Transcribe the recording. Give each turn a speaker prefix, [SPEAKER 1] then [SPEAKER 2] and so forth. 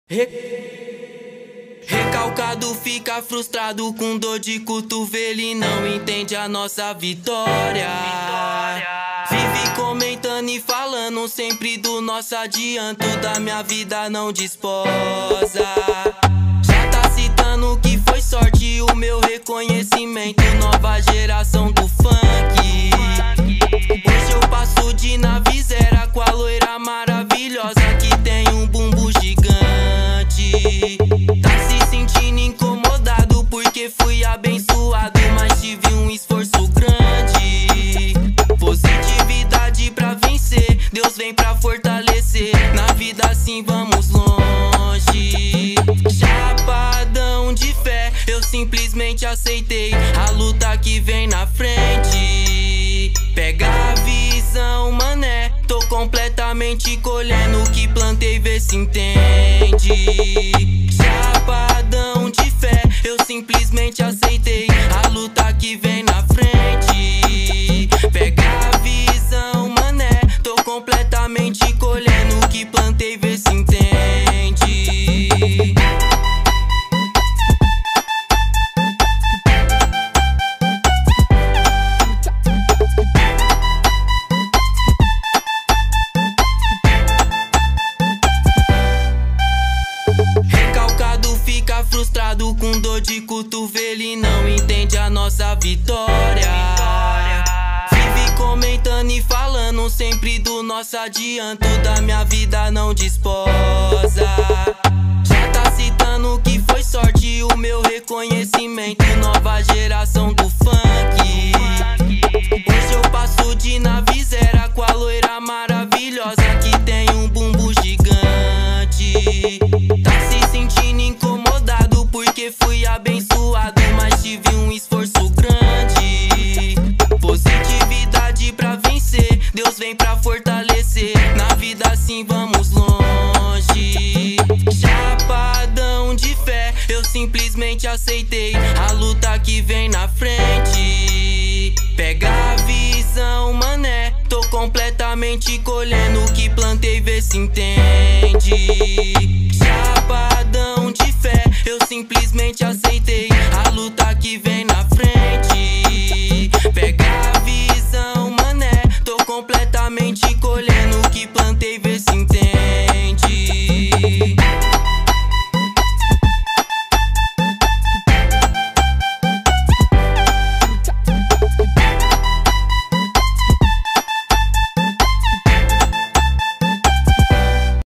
[SPEAKER 1] Recalcado fica frustrado com dor de cotovelo e não entende a nossa vitória. Vive comentando e falando sempre do nosso adianto, da minha vida não desposa. Já tá citando que foi sorte o meu reconhecimento, nova geração do funk. Hoje eu passo de nave zero com a loira maravilhosa que tem um bumbum gigante. Tá se sentindo incomodado porque fui abençoado, mas tive um esforço grande. Positividade pra vencer, Deus vem pra fortalecer. Na vida assim vamos longe. Chapadão de fé, eu simplesmente aceitei a luta que vem na frente. Pega a visão, mané, tô completamente colhendo o que plantei, vê se entende. Chapadão de fé, eu simplesmente aceitei a luta que vem na frente. Pega a visão, mané, tô completamente colhendo o que plantei, vê se entende. Fica frustrado com dor de cotovelo e não entende a nossa vitória. Vive comentando e falando sempre do nosso adianto, da minha vida não desposa. Já tá citando que foi sorte o meu reconhecimento, nova geração do funk. Hoje eu passo de nave zero com a loira maravilhosa que tem um bumbum gigante. Tá se sentindo incomodado porque fui abençoado, mas tive um esforço grande. Positividade pra vencer, Deus vem pra fortalecer. Na vida assim vamos longe. Chapadão de fé, eu simplesmente aceitei a luta que vem na frente. Pega a visão, mané, tô completamente colhendo o que plantei, vê se entende.